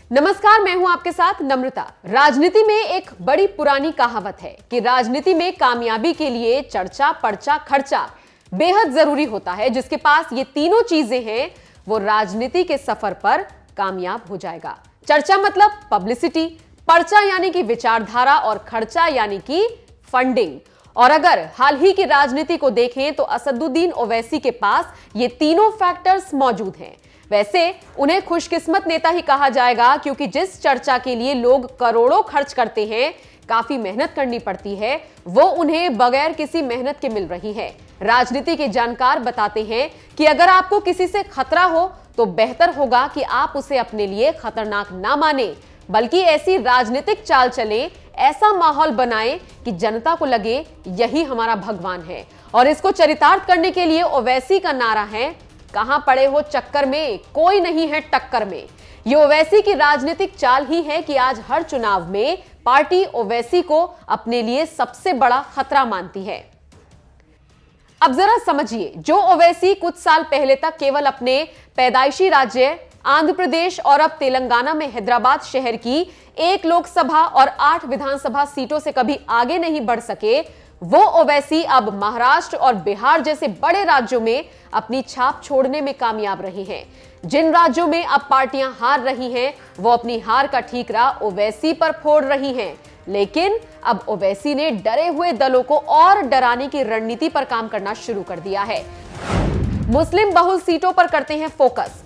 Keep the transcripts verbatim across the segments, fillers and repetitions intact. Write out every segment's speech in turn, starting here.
नमस्कार, मैं हूं आपके साथ नम्रता। राजनीति में एक बड़ी पुरानी कहावत है कि राजनीति में कामयाबी के लिए चर्चा, पर्चा, खर्चा बेहद जरूरी होता है। जिसके पास ये तीनों चीजें हैं वो राजनीति के सफर पर कामयाब हो जाएगा। चर्चा मतलब पब्लिसिटी, पर्चा यानी कि विचारधारा और खर्चा यानी कि फंडिंग। और अगर हाल ही की राजनीति को देखें तो असदुद्दीन ओवैसी के पास ये तीनों फैक्टर्स मौजूद हैं। वैसे उन्हें खुशकिस्मत नेता ही कहा जाएगा, क्योंकि जिस चर्चा के लिए लोग करोड़ों खर्च करते हैं, काफी मेहनत करनी पड़ती है, वो उन्हें बगैर किसी मेहनत के मिल रही है। राजनीति के जानकार बताते हैं कि अगर आपको किसी से खतरा हो तो बेहतर होगा कि आप उसे अपने लिए खतरनाक ना माने, बल्कि ऐसी राजनीतिक चाल चलें, ऐसा माहौल बनाएं कि जनता को लगे यही हमारा भगवान है। और इसको चरितार्थ करने के लिए ओवैसी का नारा है, कहां पड़े हो चक्कर में, कोई नहीं है टक्कर में। ये ओवैसी की राजनीतिक चाल ही है कि आज हर चुनाव में पार्टी ओवैसी को अपने लिए सबसे बड़ा खतरा मानती है। अब जरा समझिए, जो ओवैसी कुछ साल पहले तक केवल अपने पैदाइशी राज्य आंध्र प्रदेश और अब तेलंगाना में हैदराबाद शहर की एक लोकसभा और आठ विधानसभा सीटों से कभी आगे नहीं बढ़ सके, वो ओवैसी अब महाराष्ट्र और बिहार जैसे बड़े राज्यों में अपनी छाप छोड़ने में कामयाब रहे हैं। जिन राज्यों में अब पार्टियां हार रही हैं, वो अपनी हार का ठीकरा ओवैसी पर फोड़ रही हैं। लेकिन अब ओवैसी ने डरे हुए दलों को और डराने की रणनीति पर काम करना शुरू कर दिया है। मुस्लिम बहुल सीटों पर करते हैं फोकस,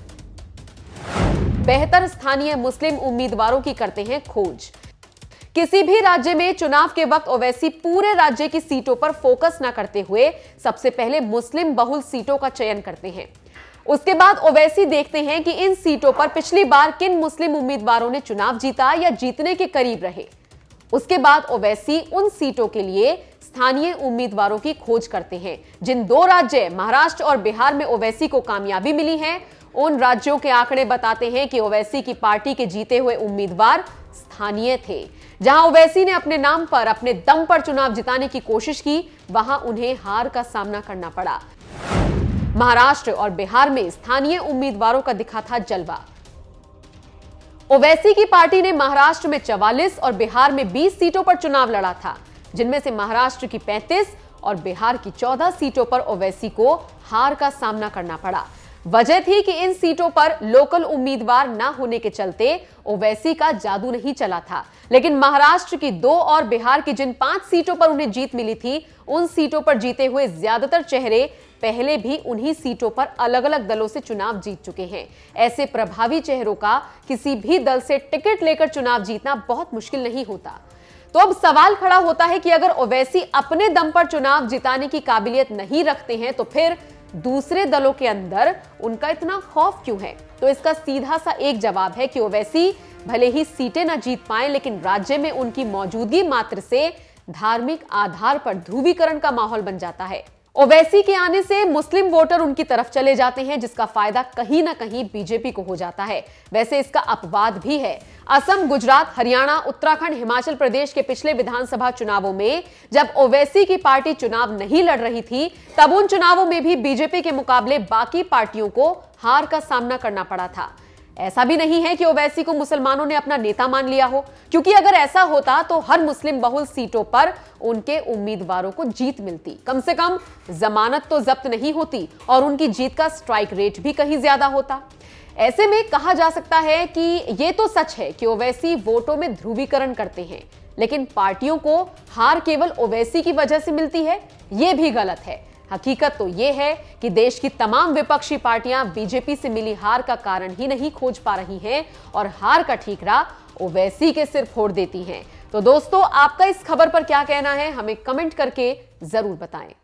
बेहतर स्थानीय मुस्लिम उम्मीदवारों की करते हैं खोज। किसी भी राज्य में चुनाव के वक्त ओवैसी पूरे राज्य की सीटों पर फोकस न करते हुए सबसे पहले मुस्लिम बहुल सीटों का चयन करते हैं। उसके बाद ओवैसी देखते हैं कि इन सीटों पर पिछली बार किन मुस्लिम उम्मीदवारों ने चुनाव जीता या जीतने के करीब रहे। उसके बाद ओवैसी उन सीटों के लिए स्थानीय उम्मीदवारों की खोज करते हैं। जिन दो राज्य महाराष्ट्र और बिहार में ओवैसी को कामयाबी मिली है, उन राज्यों के आंकड़े बताते हैं कि ओवैसी की पार्टी के जीते हुए उम्मीदवार स्थानीय थे। जहां ओवैसी ने अपने नाम पर, अपने दम पर चुनाव जिताने की कोशिश की, वहां उन्हें हार का सामना करना पड़ा। महाराष्ट्र और बिहार में स्थानीय उम्मीदवारों का दिखा था जलवा। ओवैसी की पार्टी ने महाराष्ट्र में चवालीस और बिहार में बीस सीटों पर चुनाव लड़ा था, जिनमें से महाराष्ट्र की पैंतीस और बिहार की चौदह सीटों पर ओवैसी को हार का सामना करना पड़ा। वजह थी कि इन सीटों पर लोकल उम्मीदवार ना होने के चलते ओवैसी का जादू नहीं चला था। लेकिन महाराष्ट्र की दो और बिहार की जिन पांच सीटों पर उन्हें जीत मिली थी, उन सीटों पर जीते हुए ज्यादातर चेहरे पहले भी उन्हीं सीटों पर अलग अलग दलों से चुनाव जीत चुके हैं। ऐसे प्रभावी चेहरों का किसी भी दल से टिकट लेकर चुनाव जीतना बहुत मुश्किल नहीं होता। तो अब सवाल खड़ा होता है कि अगर ओवैसी अपने दम पर चुनाव जिताने की काबिलियत नहीं रखते हैं, तो फिर दूसरे दलों के अंदर उनका इतना खौफ क्यों है? तो इसका सीधा सा एक जवाब है कि ओवैसी भले ही सीटें न जीत पाए, लेकिन राज्य में उनकी मौजूदगी मात्र से धार्मिक आधार पर ध्रुवीकरण का माहौल बन जाता है। ओवैसी के आने से मुस्लिम वोटर उनकी तरफ चले जाते हैं, जिसका फायदा कहीं ना कहीं बीजेपी को हो जाता है। वैसे इसका अपवाद भी है। असम, गुजरात, हरियाणा, उत्तराखंड, हिमाचल प्रदेश के पिछले विधानसभा चुनावों में जब ओवैसी की पार्टी चुनाव नहीं लड़ रही थी, तब उन चुनावों में भी बीजेपी के मुकाबले बाकी पार्टियों को हार का सामना करना पड़ा था। ऐसा भी नहीं है कि ओवैसी को मुसलमानों ने अपना नेता मान लिया हो, क्योंकि अगर ऐसा होता तो हर मुस्लिम बहुल सीटों पर उनके उम्मीदवारों को जीत मिलती। कम से कम जमानत तो जब्त नहीं होती और उनकी जीत का स्ट्राइक रेट भी कहीं ज्यादा होता। ऐसे में कहा जा सकता है कि यह तो सच है कि ओवैसी वोटों में ध्रुवीकरण करते हैं, लेकिन पार्टियों को हार केवल ओवैसी की वजह से मिलती है, यह भी गलत है। हकीकत तो यह है कि देश की तमाम विपक्षी पार्टियां बीजेपी से मिली हार का कारण ही नहीं खोज पा रही हैं और हार का ठीकरा ओवैसी के सिर फोड़ देती हैं। तो दोस्तों, आपका इस खबर पर क्या कहना है, हमें कमेंट करके जरूर बताएं।